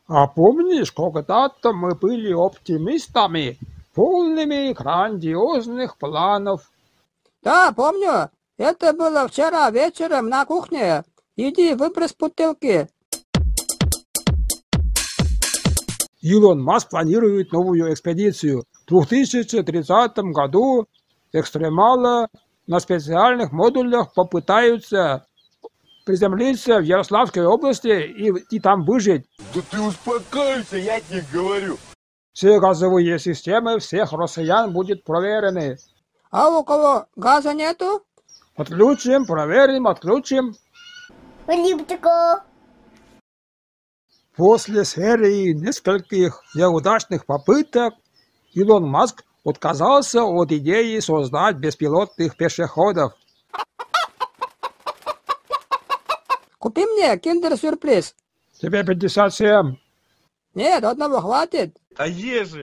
А помнишь, когда-то мы были оптимистами, полными грандиозных планов? Да, помню. Это было вчера вечером на кухне. Иди выбрось бутылки. Илон Маск планирует новую экспедицию. В 2030 году экстремалы на специальных модулях попытаются приземлиться в Ярославской области и там выжить. Да ты успокойся, я тебе говорю. Все газовые системы всех россиян будут проверены. А у кого газа нету? Отключим, проверим, отключим. После серии нескольких неудачных попыток Илон Маск отказался от идеи создать беспилотных пешеходов. Купи мне киндер-сюрприз. Тебе 57. Нет, одного хватит. А ежи?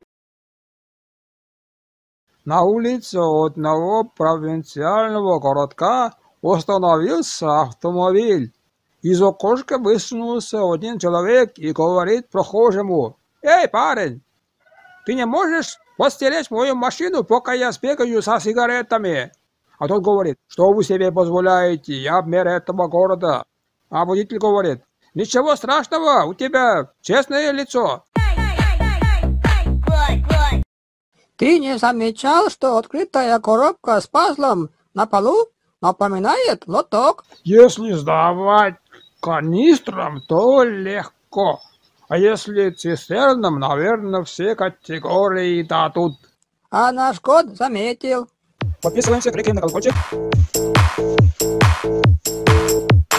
На улице одного провинциального городка остановился автомобиль. Из окошка высунулся один человек и говорит прохожему: «Эй, парень, ты не можешь подстеречь мою машину, пока я сбегаю со сигаретами?» А тот говорит: «Что вы себе позволяете? Я мэр этого города». А водитель говорит: «Ничего страшного, у тебя честное лицо». Ты не замечал, что открытая коробка с пазлом на полу напоминает лоток? Если сдавать канистрам, то легко. А если цистернам, наверное, все категории дадут. А наш кот заметил. Подписываемся, кликаем на колокольчик.